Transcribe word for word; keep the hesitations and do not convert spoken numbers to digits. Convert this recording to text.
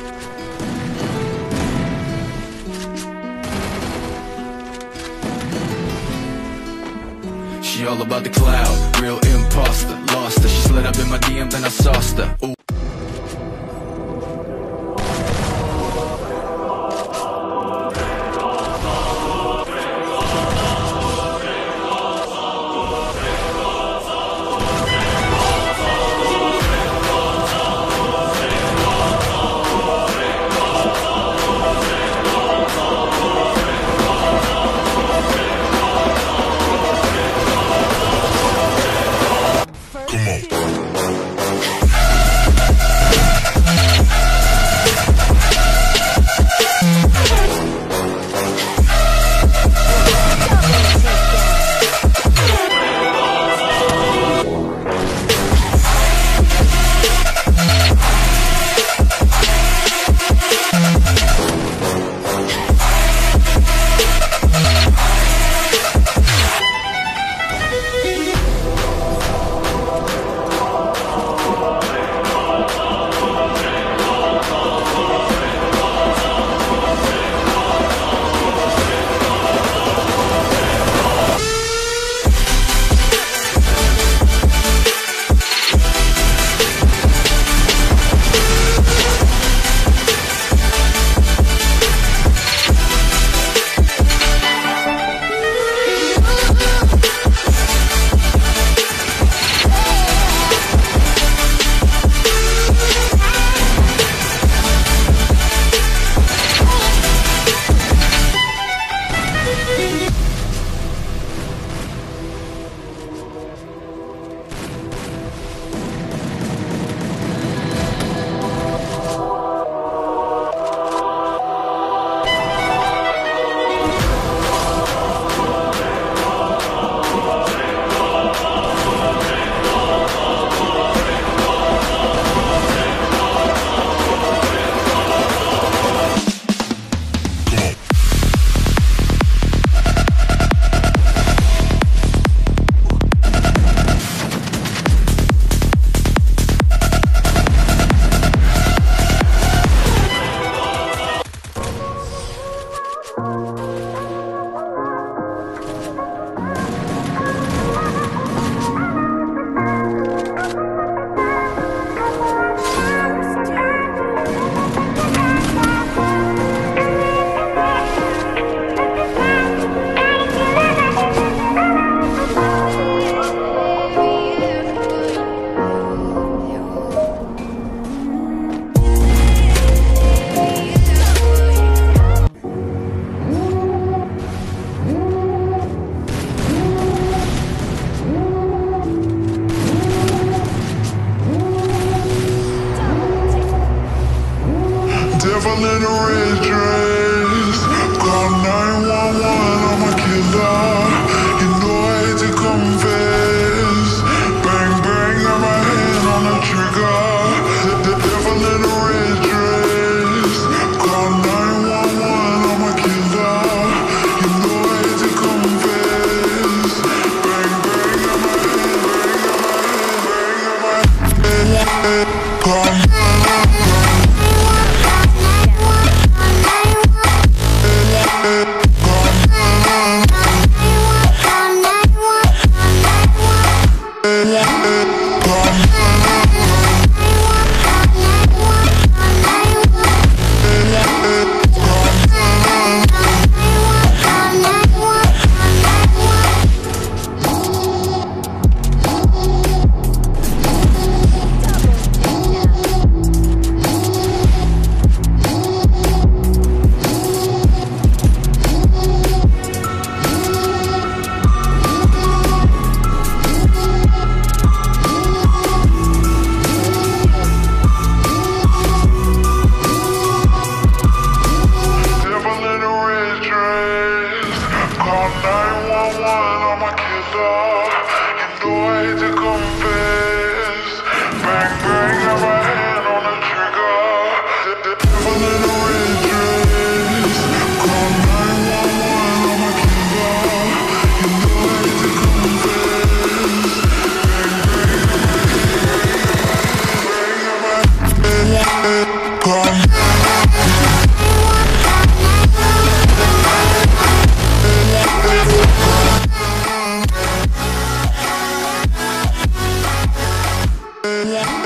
She all about the cloud, real imposter. Lost her, she slid up in my D M, then I sauced her. Ooh. Devil in a red dress, call nine one one, I'm a killer. You know I hate to confess. Bang bang, got my hand on the trigger. The, the devil in a red dress, call nine one one, I'm a killer. You know I hate to confess. Bang bang, got my hand, bang, got my hand, bang, got my hand. Call Yeah.